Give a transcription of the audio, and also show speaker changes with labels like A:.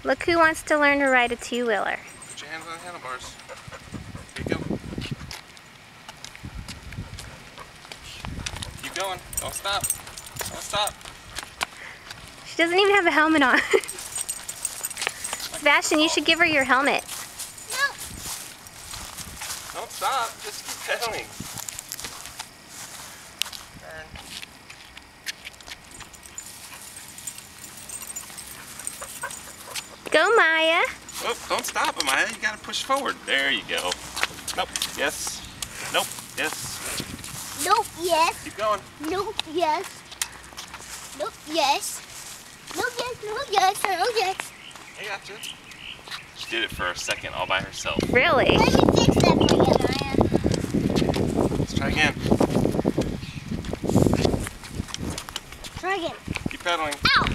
A: Look who wants to learn to ride a two-wheeler.
B: Put your hands on the handlebars. Here you go. Keep going. Don't stop. Don't stop.
A: She doesn't even have a helmet on. Sebastian, you should give her your helmet.
C: No.
B: Don't stop. Just keep pedaling. Turn.
A: Go, Maya.
B: Oh, don't stop, Amaya. You gotta push forward. There you go. Nope. Yes. Nope. Yes.
C: Nope, yes.
B: Keep going.
C: Nope, yes. Nope, yes. Nope, yes, nope, yes, nope, yes.
B: I got you. She did it for a second all by herself.
A: Really?
C: Let me fix that for you, Maya.
B: Let's try again.
C: Try again.
B: Keep pedaling.
C: Ow!